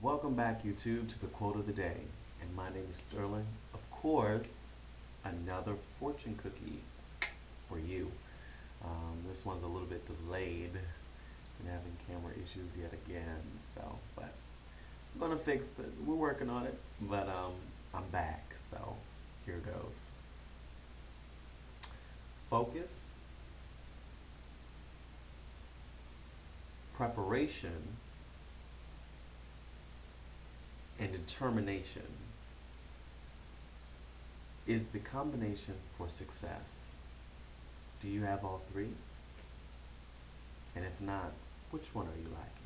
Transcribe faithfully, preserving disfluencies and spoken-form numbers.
Welcome back, YouTube, to the quote of the day. And my name is Sterling. Of course, another fortune cookie for you. Um, this one's a little bit delayed. Been having camera issues yet again. So, but I'm gonna fix it. We're working on it. But um, I'm back. So here goes. Focus, preparation, and determination is the combination for success. Do you have all three? And if not, which one are you lacking?